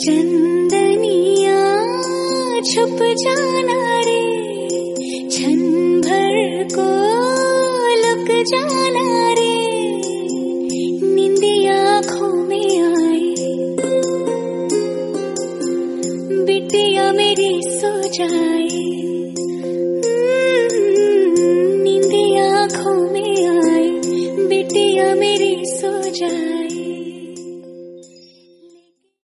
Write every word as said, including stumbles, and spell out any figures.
चंदनिया छुप जाना रे, क्षण भर को लुक जाना रे, नींदिया आँखों में आए, बिटिया मेरी सो जाए, नींदिया आँखों में आए, बिटिया मेरी सो जाए।